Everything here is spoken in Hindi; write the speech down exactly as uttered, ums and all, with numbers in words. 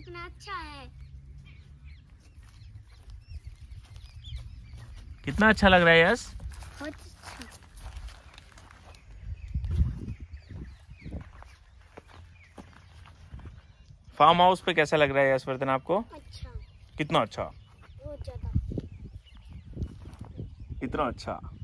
कितना अच्छा है। कितना अच्छा लग रहा है यस? बहुत अच्छा। फार्म हाउस पे कैसा लग रहा है यशवर्धन आपको? अच्छा। कितना अच्छा? बहुत ज्यादा। इतना अच्छा।